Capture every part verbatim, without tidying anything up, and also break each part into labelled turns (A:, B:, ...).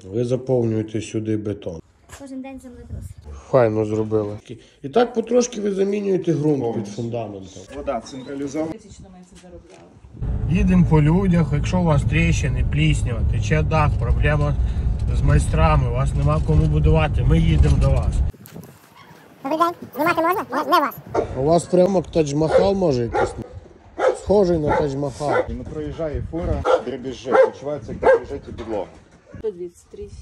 A: Ви заповнюєте сюди бетон.
B: Кожен день землетрус.
A: Файно зробили. І так потрошки ви замінюєте ґрунт під фундаментом.
C: Вода централізована.
D: Тисячно ми це заробляли.
A: Їдемо по людях, якщо у вас тріщини, пліснява, тече дах, проблема з майстрами, у вас нема кому будувати, ми їдемо до вас.
B: Добрий день. Знімати можна? Не вас.
A: У вас прямо Тадж-Махал може якийсь? Схожий на Тадж-Махал.
C: І не проїжджає фура, дребіжить. Почувається, як дребіжить і підлога.
D: Подивіться, тріщини.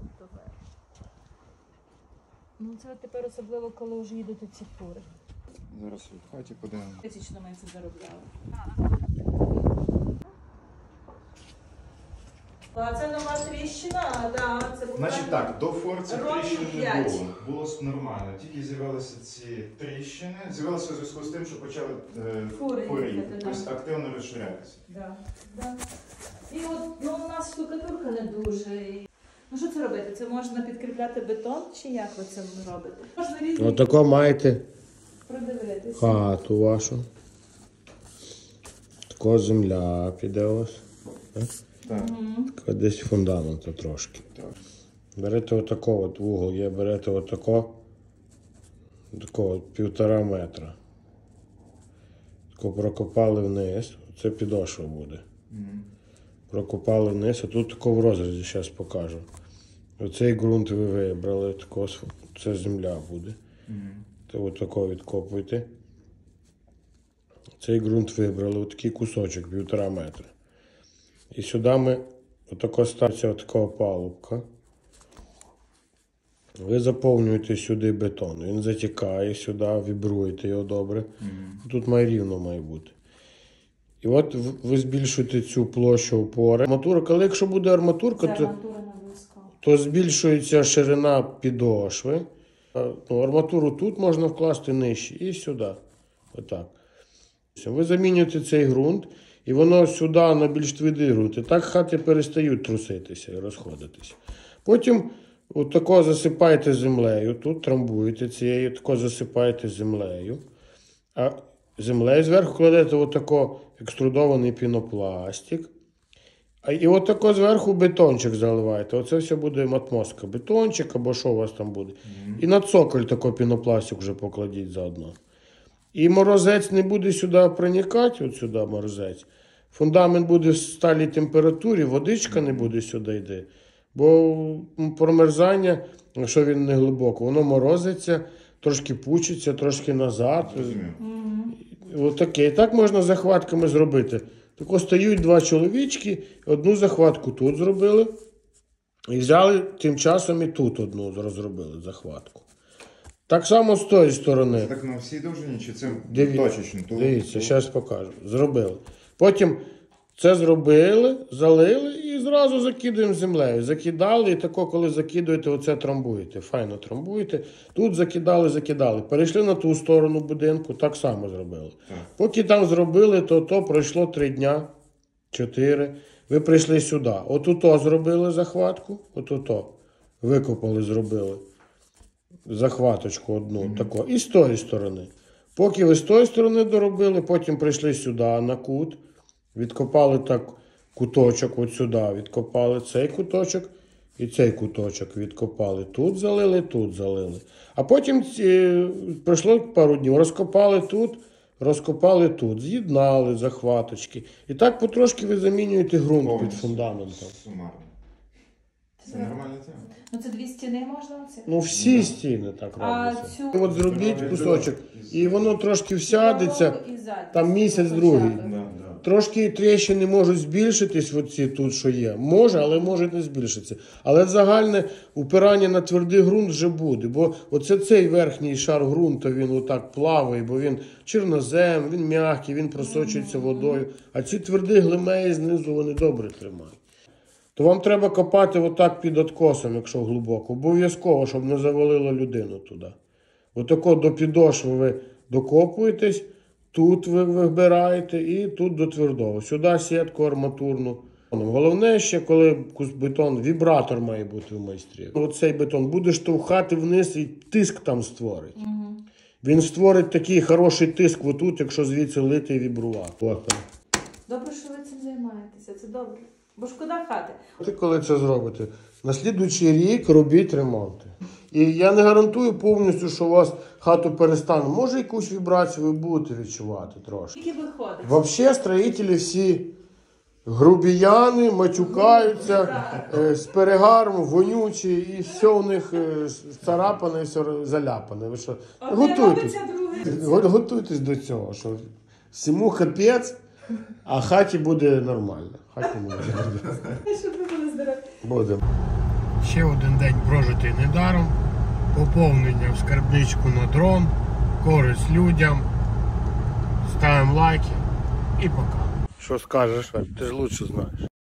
D: Ну це тепер особливо, коли вже їдуть ці фури.
C: Зараз в хаті подивимо.
D: Тисячно ми це заробляли. А це нова тріщина, да, це була...
C: Значить так, до фор цих
D: Років
C: тріщин не
D: п'ять.
C: було. Було нормально. Тільки з'явилися ці тріщини. З'явилися у зв'язку з тим, що почали е,
D: Фури
C: фури
D: їхати,
C: їхати.
D: да.
C: Тобто активно розширятися.
D: Да, да. І от ну, у нас штукатурка не дуже. І... Ну що це робити? Це можна підкріпляти бетон чи як ви це робите? Можна різні
A: Отако маєте
D: продивитися.
A: хату вашу. Тако земля піде у вас. Так?
C: Так.
A: Тако десь фундаменту трошки.
C: Так.
A: Берете отако от вугол, є, берете отако, такого от півтора метра. Тако прокопали вниз, це підошва буде.
C: Мгм.
A: Прокопали вниз, а тут тако в розрізі, зараз покажу. Оцей ґрунт ви вибрали, тако, це земля буде.
C: Мгм.
A: То отако відкопуйте. Цей ґрунт вибрали, отакий кусочок, півтора метра. І сюди ми отако ставиться отака палубка. Ви заповнюєте сюди бетон. Він затікає сюди, вібруєте його добре.
C: Мгм.
A: Тут має рівно має бути. І от ви збільшуєте цю площу опори. Арматура, коли якщо буде арматурка,
D: Це
A: то,
D: арматура не обов'язково.
A: то збільшується ширина підошви. А, ну, арматуру тут можна вкласти нижче і сюди. Отак. Ви замінюєте цей ґрунт, і воно сюди на більш твердий ґрунт. І так хати перестають труситися і розходитися. Потім отако засипаєте землею, тут трамбуєте цією, тако засипаєте землею. А землею зверху кладете отако екструдований пінопластик. А і отако зверху бетончик заливаєте. Оце все буде матмоска. Бетончик або що у вас там буде. І на цоколь тако пінопластик вже покладіть заодно. І морозець не буде сюди проникати, от сюди морозець. Фундамент буде в сталій температурі, водичка не буде сюди йти. Бо промерзання, якщо він не глибоко, воно морозиться, трошки пучиться, трошки назад.
C: Розумію.
A: Отаке. І так можна захватками зробити. Так стають два чоловічки, одну захватку тут зробили. І взяли тим часом і тут одну розробили захватку. Так само з тої сторони.
C: Це так на всій довжині, чи це
A: Дивіться,
C: точечно? Ту-
A: Дивіться,
C: ту-
A: зараз покажу. Зробили. Потім це зробили, залили і зразу закидуємо землею. Закидали, і тако, коли закидуєте, оце трамбуєте. Файно трамбуєте. Тут закидали, закидали. Перейшли на ту сторону будинку, так само зробили.
C: Так.
A: Поки там зробили, то то пройшло три дня, чотири. Ви прийшли сюди. Отуто зробили захватку, отуто. Викопали, зробили. Захваточку одну, mm-hmm. тако. І з тої сторони. Поки ви з тої сторони доробили, потім прийшли сюди на кут, відкопали так куточок от сюди, відкопали цей куточок і цей куточок відкопали. Тут залили, тут залили. А потім ці, пройшло пару днів, розкопали тут, розкопали тут, з'єднали захваточки. І так потрошки ви замінюєте ґрунт під
C: Повністю.
A: фундаментом.
C: Сумарно. Це нормальна тема.
D: Ну це дві стіни можна оце?
A: Ну, всі стіни так
D: А
A: робляться.
D: цю-
A: От зробіть кусочок, і воно трошки всядеться,
D: І ззаді.
A: там місяць
D: Хоча б.
A: другий.
C: Да, да.
A: Трошки тріщини можуть збільшитись, оці тут, що є. Може, але може не збільшитися. Але загальне упирання на твердий ґрунт вже буде. Бо оце цей верхній шар ґрунту, він отак плаває, бо він чорнозем, він м'який, він просочується водою. А ці тверді глимеї знизу, вони добре тримають. То вам треба копати отак під откосом, якщо глибоко. Обов'язково, щоб не завалило людину туди. Отако до підошви ви докопуєтесь, тут ви вибираєте і тут до твердого. Сюди сітку арматурну. Головне ще, коли бетон, вібратор має бути в майстрі. Оцей бетон буде штовхати вниз і тиск там створить.
D: Угу.
A: Він створить такий хороший тиск отут, якщо звідси лити і вібрувати.
D: Добре, що ви цим займаєтеся, це добре. Бо шкода хати.
A: Ти коли це зробите? На слідуючий рік робіть ремонти. І я не гарантую повністю, що у вас хату перестане. Може, якусь вібрацію ви будете відчувати трошки.
D: Скільки виходить?
A: Взагалі, строїтелі всі грубіяни, матюкаються, е, з перегаром, вонючі, і все у них е, царапане, все заляпане. Ви що?
D: Одне
A: Готуйтесь.
D: робиться, друге.
A: Го- Готуйтесь до цього, що всьому капець, а хаті буде нормально. Хаті буде нормально.
D: Щоб ви були здорові.
A: Будемо. Ще один день прожитий недаром. Поповнення в скарбничку на дрон. Користь людям. Ставимо лайки і пока. Що скажеш, Аль? Ти ж лучше знаєш.